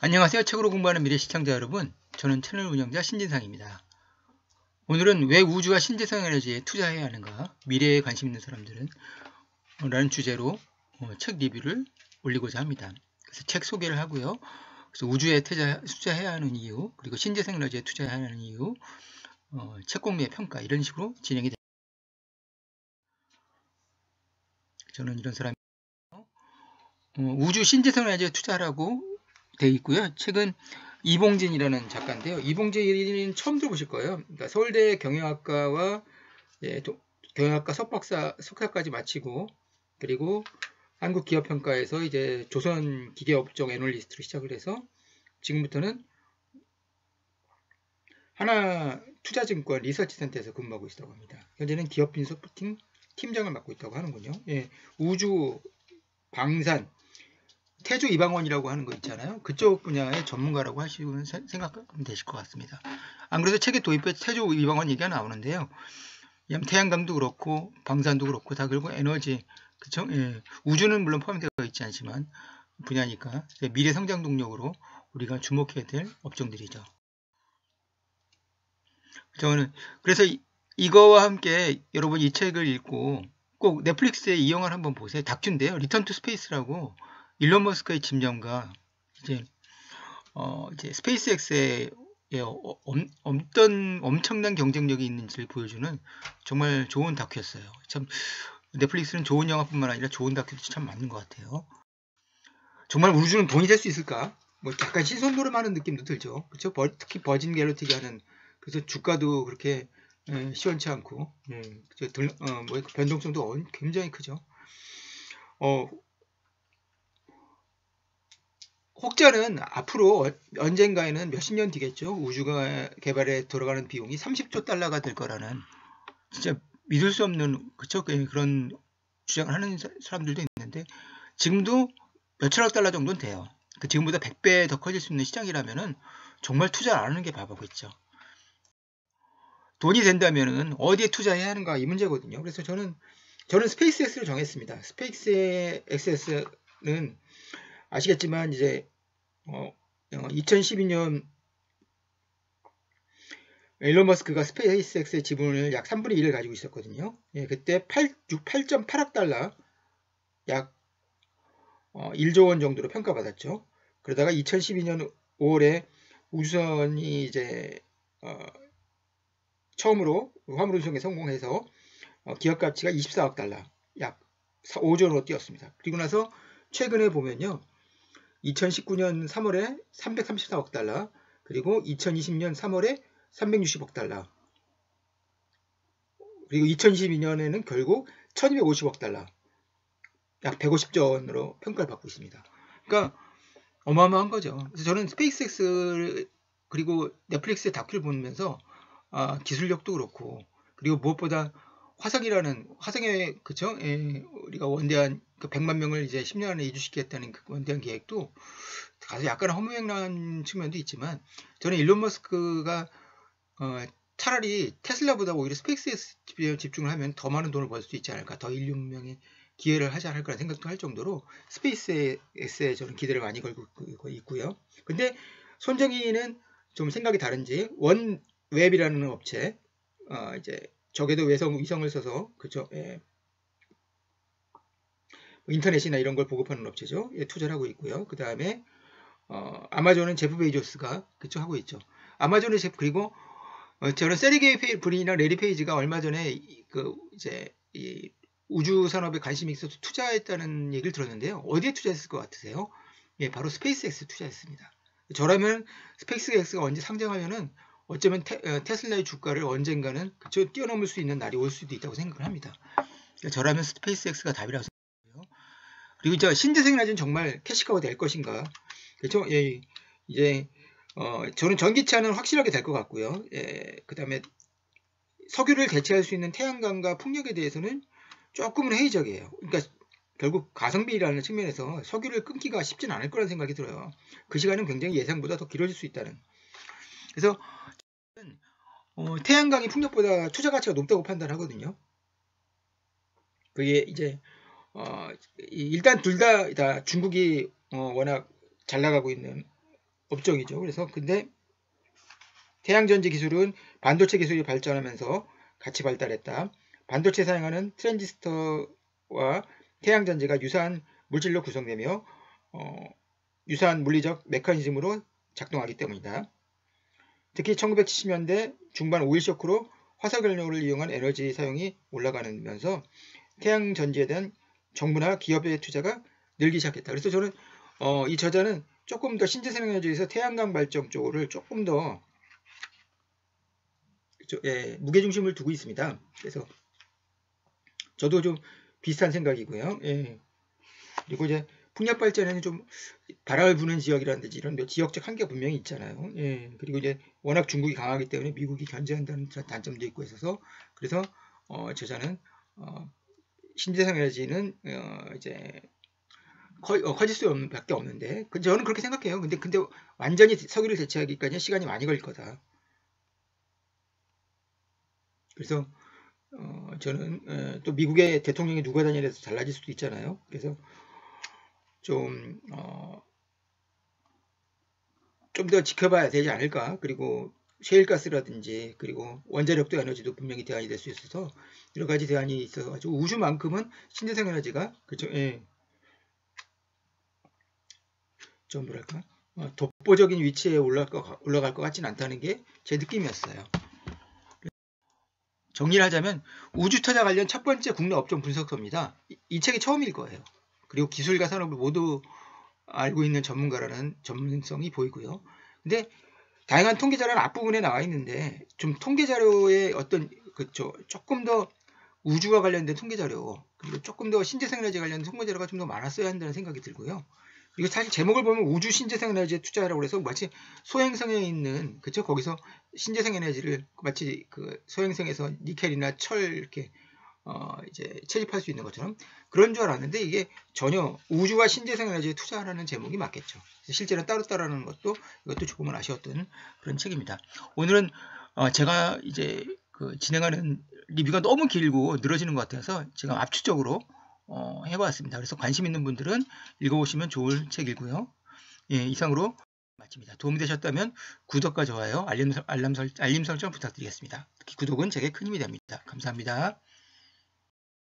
안녕하세요. 책으로 공부하는 미래 시청자 여러분. 저는 채널 운영자 신진상입니다. 오늘은 왜 우주와 신재생 에너지에 투자해야 하는가, 미래에 관심 있는 사람들은 라는 주제로 책 리뷰를 올리고자 합니다. 그래서 책 소개를 하고요. 그래서 우주에 투자해야 하는 이유, 그리고 신재생 에너지에 투자해야 하는 이유, 책 공매의 평가, 이런 식으로 진행이 됩니다. 저는 이런 사람이에요. 우주 신재생 에너지에 투자하라고 되어 있고요. 책은 이봉진이라는 작가인데요. 이봉진은 처음 들어보실 거예요. 그러니까 서울대 경영학과와 경영학과 석사까지 마치고, 그리고 한국기업평가에서 이제 조선기계업종 애널리스트로 시작을 해서 지금부터는 하나투자증권 리서치센터에서 근무하고 있다고 합니다. 현재는 기업인서포팅 팀장을 맡고 있다고 하는군요. 예, 우주, 방산, 태조 이방원이라고 하는 거 있잖아요. 그쪽 분야의 전문가라고 하시면 생각하면 되실 것 같습니다. 안 그래서 책에 도입해 태조 이방원 얘기가 나오는데요. 태양광도 그렇고 방산도 그렇고 다 그리고 에너지, 그쵸? 예, 우주는 물론 포함되어 있지 않지만 분야니까 미래 성장 동력으로 우리가 주목해야 될 업종들이죠. 저는 그래서 이거와 함께 여러분 이 책을 읽고 꼭 넷플릭스에 이 영화를 한번 보세요. 다큐인데요. 리턴 투 스페이스라고 일론 머스크의 집념과 이제 스페이스X의 어떤 엄청난 경쟁력이 있는지를 보여주는 정말 좋은 다큐였어요. 참 넷플릭스는 좋은 영화뿐만 아니라 좋은 다큐도 참 맞는 것 같아요. 정말 우주는 돈이 될 수 있을까? 뭐 약간 신선노름하는 느낌도 들죠. 그렇죠? 특히 버진 갤럭티가 하는, 그래서 주가도 그렇게 시원치 않고, 변동성도 굉장히 크죠. 혹자는 앞으로 언젠가에는 몇십 년 뒤겠죠. 우주가 개발에 들어가는 비용이 30조 달러가 될 거라는, 진짜 믿을 수 없는, 그쵸? 그런 주장을 하는 사람들도 있는데, 지금도 몇천억 달러 정도는 돼요. 지금보다 100배 더 커질 수 있는 시장이라면은 정말 투자 안 하는 게 바보겠죠. 돈이 된다면은 어디에 투자해야 하는가, 이 문제거든요. 그래서 저는 스페이스X를 정했습니다. 스페이스X는 아시겠지만 이제 2012년 일론 머스크가 스페이스X의 지분을 약 3분의 1을 가지고 있었거든요. 예, 그때 8.8억 달러, 약 1조 원 정도로 평가받았죠. 그러다가 2012년 5월에 우주선이 이제 처음으로 화물 운송에 성공해서 기업 가치가 24억 달러, 약 5조 원으로 뛰었습니다. 그리고 나서 최근에 보면요, 2019년 3월에 334억 달러, 그리고 2020년 3월에 360억 달러, 그리고 2022년에는 결국 1250억 달러, 약 150조 원으로 평가를 받고 있습니다. 그러니까 어마어마한 거죠. 그래서 저는 스페이스X 그리고 넷플릭스의 다큐를 보면서 기술력도 그렇고, 그리고 무엇보다 화성에 그쵸? 예, 우리가 원대한 그 100만 명을 이제 10년 안에 이주시키겠다는 그 원대한 계획도 가서 약간 허무맹랑한 측면도 있지만, 저는 일론 머스크가 차라리 테슬라보다 오히려 스페이스X에 집중을 하면 더 많은 돈을 벌 수 있지 않을까, 더 인류 문명에 기여를 하지 않을까 생각도 할 정도로 스페이스X에 저는 기대를 많이 걸고 있고요. 근데 손정희는 좀 생각이 다른지 원웹이라는 업체, 이제 적에도 위성을 써서, 그쵸? 예. 인터넷이나 이런 걸 보급하는 업체죠. 예, 투자를 하고 있고요. 그 다음에 아마존은 제프 베이조스가 그쵸 하고 있죠. 아마존의 그리고 저는 세르게이 브린이나 레리 페이지가 얼마 전에 이제 이 우주 산업에 관심이 있어서 투자했다는 얘기를 들었는데요. 어디에 투자했을 것 같으세요? 예, 바로 스페이스X 투자했습니다. 저라면 스페이스X가 언제 상장하면은 어쩌면 테슬라의 주가를 언젠가는 그쵸 뛰어넘을 수 있는 날이 올 수도 있다고 생각을 합니다. 저라면 스페이스X가 답이라고 생각해요. 그리고 이제 신재생 에너지는 정말 캐시카우가 될 것인가? 그렇죠? 예, 이제 저는 전기차는 확실하게 될 것 같고요. 예, 그 다음에 석유를 대체할 수 있는 태양광과 풍력에 대해서는 조금은 회의적이에요. 그러니까 결국 가성비라는 측면에서 석유를 끊기가 쉽진 않을 거라는 생각이 들어요. 그 시간은 굉장히 예상보다 더 길어질 수 있다는. 그래서 태양광이 풍력보다 투자 가치가 높다고 판단하거든요. 그게 이제 일단 둘 다 중국이 워낙 잘 나가고 있는 업종이죠. 그래서 근데 태양전지 기술은 반도체 기술이 발전하면서 같이 발달했다. 반도체 사용하는 트랜지스터와 태양전지가 유사한 물질로 구성되며 유사한 물리적 메커니즘으로 작동하기 때문이다. 특히 1970년대 중반 오일 쇼크로 화석연료를 이용한 에너지 사용이 올라가면서 태양전지에 대한 정부나 기업의 투자가 늘기 시작했다. 그래서 저는 이 저자는 조금 더 신재생에너지에서 태양광 발전 쪽을 조금 더 무게중심을 두고 있습니다. 그래서 저도 좀 비슷한 생각이고요. 예. 그리고 이제 풍력 발전에는 좀 바람을 부는 지역이라든지 이런 지역적 한계가 분명히 있잖아요. 예. 그리고 이제 워낙 중국이 강하기 때문에 미국이 견제한다는 단점도 있고 있어서 그래서 저자는 신재생에너지는 이제 커질 수밖에 없는데 저는 그렇게 생각해요. 근데 완전히 석유를 대체하기까지는 시간이 많이 걸릴 거다. 그래서 저는 또 미국의 대통령이 누가 다니냐에서 달라질 수도 있잖아요. 그래서 좀 더 지켜봐야 되지 않을까. 그리고 셰일가스라든지 그리고 원자력도 에너지도 분명히 대안이 될 수 있어서 여러 가지 대안이 있어가지고 우주만큼은 신재생 에너지가 그렇죠. 예. 좀 뭐랄까 독보적인 위치에 올라갈 것 같지는 않다는 게 제 느낌이었어요. 정리를 하자면 우주투자 관련 첫 번째 국내 업종 분석서입니다. 이 책이 처음일 거예요. 그리고 기술과 산업을 모두 알고 있는 전문가라는 전문성이 보이고요. 근데 다양한 통계 자료는 앞부분에 나와 있는데 좀 통계 자료의 어떤 그쵸 조금 더 우주와 관련된 통계 자료 그리고 조금 더 신재생에너지 관련된 통계 자료가 좀 더 많았어야 한다는 생각이 들고요. 그리고 사실 제목을 보면 우주 신재생에너지에 투자하라고 해서 마치 소행성에 있는 그쵸 거기서 신재생에너지를 마치 그 소행성에서 니켈이나 철 이렇게 이제 채집할 수 있는 것처럼 그런 줄 알았는데 이게 전혀 우주와 신재생에너지에 투자하라는 제목이 맞겠죠. 실제로 따로따로 하는 이것도 조금은 아쉬웠던 그런 책입니다. 오늘은 제가 이제 그 진행하는 리뷰가 너무 길고 늘어지는 것 같아서 제가 압축적으로 해봤습니다. 그래서 관심 있는 분들은 읽어보시면 좋을 책이고요. 예, 이상으로 마칩니다. 도움이 되셨다면 구독과 좋아요, 알림 설정 부탁드리겠습니다. 특히 구독은 제게 큰 힘이 됩니다. 감사합니다.